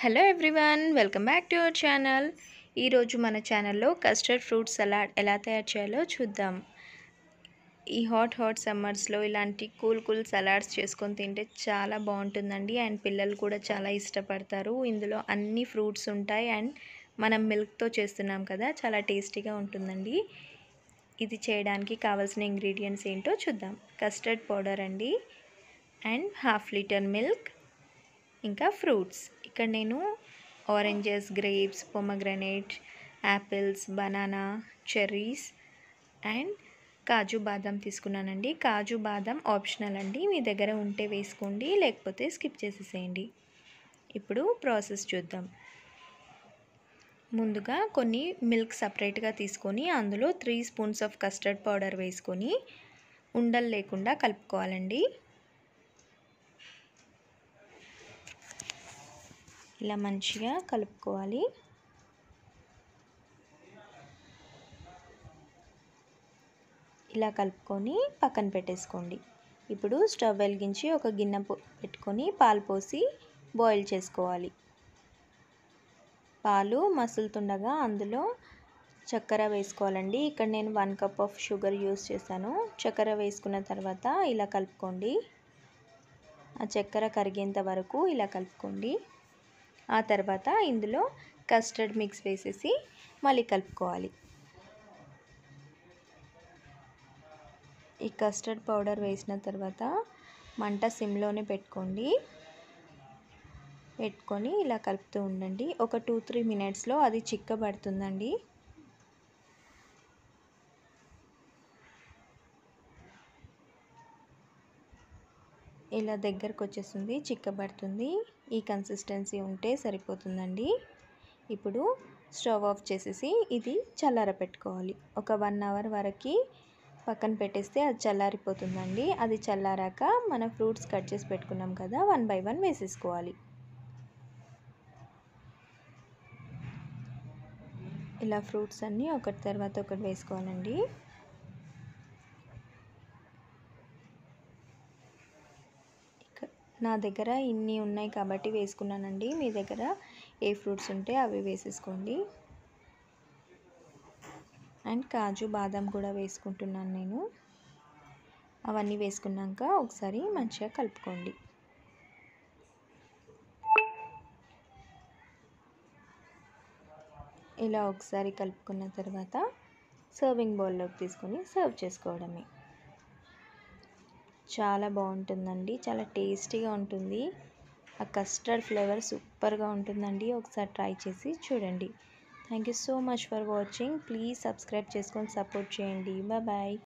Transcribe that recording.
Hello everyone, welcome back to our channel. ఈరోజు మన ఛానల్లో కస్టర్డ్ ఫ్రూట్ సలాడ్ ఎలా తయారు చేయాలో చూద్దాం. ఈ హాట్ సమ్మర్స్లో ఇలాంటి కూల్ సలాడ్స్ చేసుకొని తింటే చాలా బాగుంటుందండి. అండ్ పిల్లలు కూడా చాలా ఇష్టపడతారు. ఇందులో అన్ని ఫ్రూట్స్ ఉంటాయి అండ్ మనం మిల్క్తో చేస్తున్నాం కదా, చాలా టేస్టీగా ఉంటుందండి. ఇది చేయడానికి కావాల్సిన ఇంగ్రీడియంట్స్ ఏంటో చూద్దాం. కస్టర్డ్ పౌడర్ అండి, అండ్ హాఫ్ లీటర్ మిల్క్, ఇంకా ఫ్రూట్స్. ఇక్కడ నేను oranges, grapes, pomegranate, apples, banana, cherries and కాజు బాదం తీసుకున్నానండి. కాజు బాదం ఆప్షనల్ అండి, మీ దగ్గర ఉంటే వేసుకోండి, లేకపోతే స్కిప్ చేసేసేయండి. ఇప్పుడు ప్రాసెస్ చూద్దాం. ముందుగా కొన్ని మిల్క్ సపరేట్గా తీసుకొని అందులో 3 స్పూన్స్ ఆఫ్ కస్టర్డ్ పౌడర్ వేసుకొని ఉండలు లేకుండా కలుపుకోవాలండి. ఇలా మంచిగా కలుపుకోవాలి. ఇలా కలుపుకొని పక్కన పెట్టేసుకోండి. ఇప్పుడు స్టవ్ వెలిగించి ఒక గిన్నె పెట్టుకొని పాలు పోసి బాయిల్ చేసుకోవాలి. పాలు మసులుతుండగా అందులో చక్కెర వేసుకోవాలండి. ఇక్కడ నేను 1 కప్ ఆఫ్ షుగర్ యూస్ చేశాను. చక్కెర వేసుకున్న తర్వాత ఇలా కలుపుకోండి. ఆ చక్కెర కరిగేంత వరకు ఇలా కలుపుకోండి. ఆ తర్వాత ఇందులో కస్టర్డ్ మిక్స్ వేసేసి మళ్ళీ కలుపుకోవాలి. ఈ కస్టర్డ్ పౌడర్ వేసిన తర్వాత మంట సిమ్లోనే పెట్టుకొని ఇలా కలుపుతూ ఉండండి. ఒక 2-3 మినిట్స్లో అది చిక్కబడుతుందండి. ఇలా దగ్గరకు వచ్చేస్తుంది, చిక్కబడుతుంది. ఈ కన్సిస్టెన్సీ ఉంటే సరిపోతుందండి. ఇప్పుడు స్టవ్ ఆఫ్ చేసేసి ఇది చల్లారపెట్టుకోవాలి. ఒక 1 అవర్ వరకు పక్కన పెట్టేస్తే అది చల్లారిపోతుందండి. అది చల్లారాక మన ఫ్రూట్స్ కట్ చేసి పెట్టుకున్నాం కదా, 1 బై 1 వేసేసుకోవాలి. ఇలా ఫ్రూట్స్ అన్నీ ఒకటి తర్వాత ఒకటి వేసుకోవాలండి. నా దగ్గర ఇన్ని ఉన్నాయి కాబట్టి వేసుకున్నానండి. మీ దగ్గర ఏ ఫ్రూట్స్ ఉంటే అవి వేసేసుకోండి. అండ్ కాజు బాదం కూడా వేసుకుంటున్నాను నేను. అవన్నీ వేసుకున్నాక ఒకసారి మంచిగా కలుపుకోండి. ఇలా ఒకసారి కలుపుకున్న తర్వాత సర్వింగ్ బౌల్లోకి తీసుకొని సర్వ్ చేసుకోవడమే. చాలా బాగుంటుందండి, చాలా టేస్టీగా ఉంటుంది. ఆ కస్టర్డ్ ఫ్లేవర్ సూపర్గా ఉంటుందండి. ఒకసారి ట్రై చేసి చూడండి. Thank you so much for watching. Please subscribe చేసుకొని సపోర్ట్ చేయండి. బాయ్.